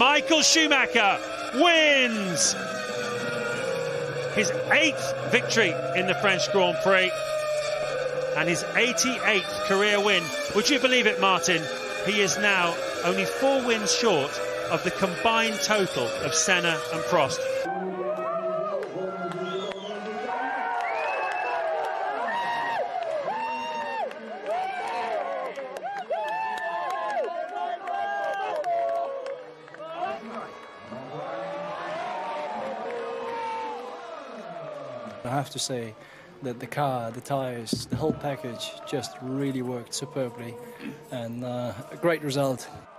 Micheal Schumacher wins his 8th victory in the French Grand Prix and his 88th career win. Would you believe it, Martin? He is now only 4 wins short of the combined total of Senna and Prost. I have to say that the car, the tyres, the whole package just really worked superbly, and a great result.